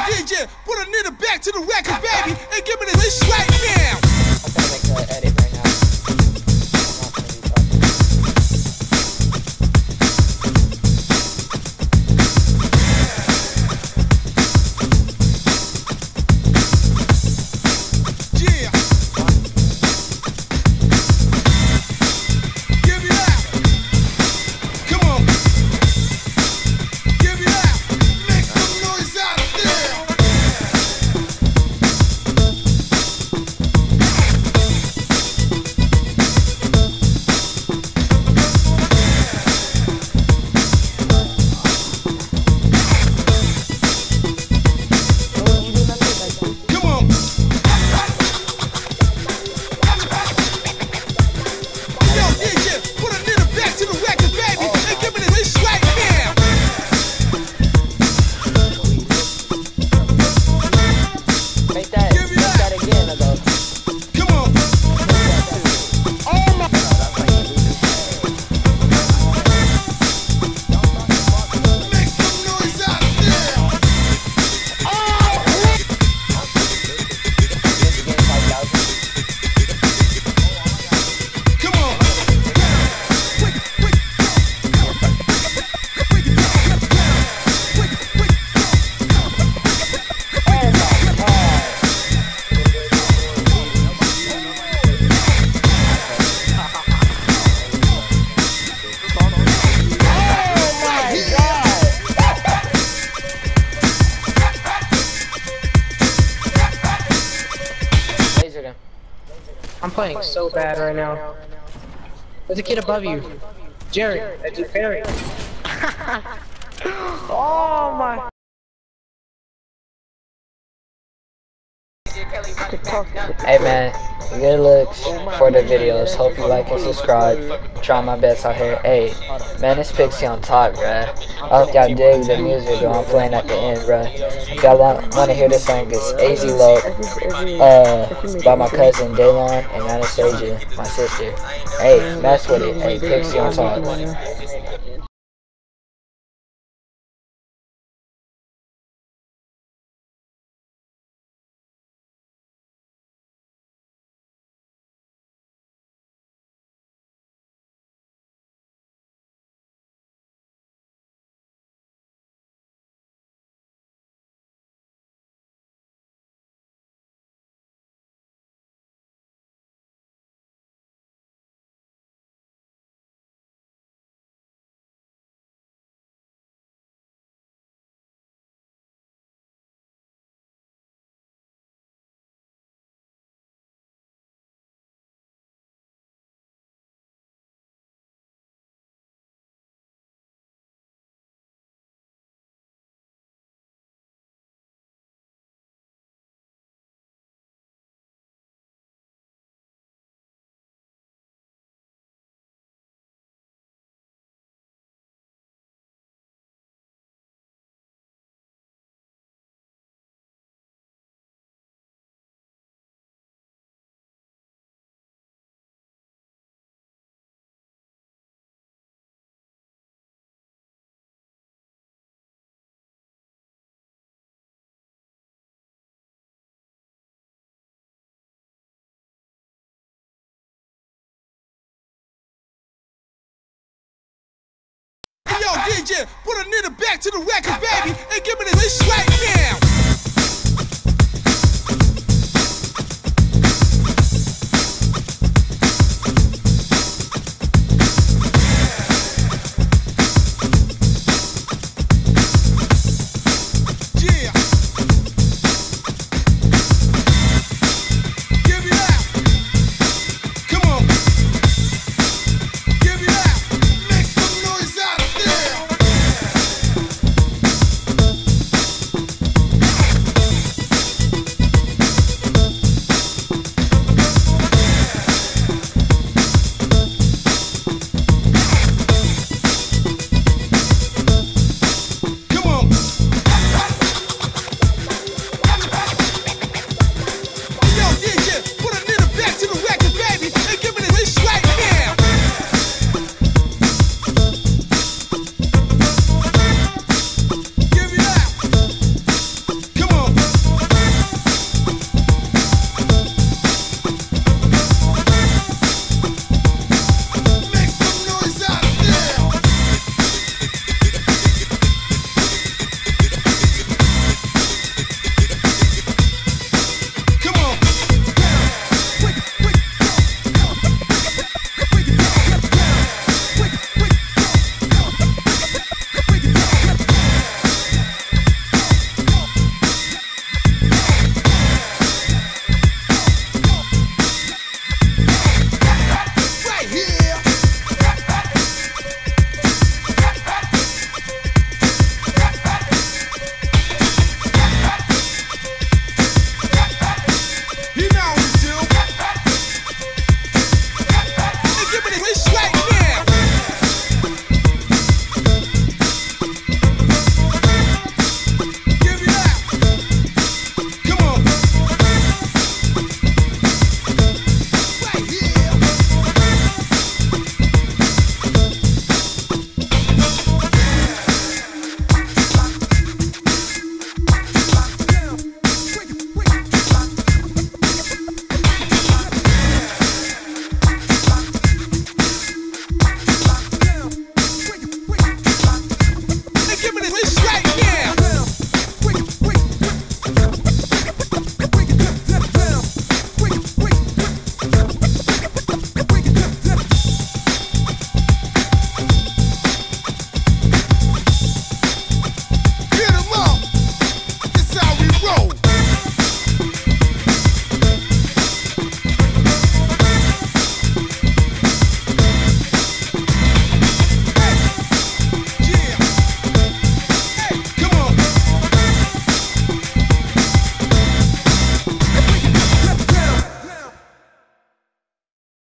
DJ, put a nigga back to the record, baby, and give me this right now. I'm gonna make an edit right now. I'm playing so bad right now. There's a kid above you. Jerry, that's your parry. Oh my. Hey man, good looks for the videos. Hope you like and subscribe. Try my best out here. Hey, man, it's Pixie on top, bruh. I hope y'all dig the music that I'm playing at the end, bruh. If y'all want to hear this song, it's AZ Loc, by my cousin Daylon and Anastasia, my sister. Hey, mess with it. Hey, Pixie on top. Yo, DJ, put a nigga back to the record, baby, and give me this right now.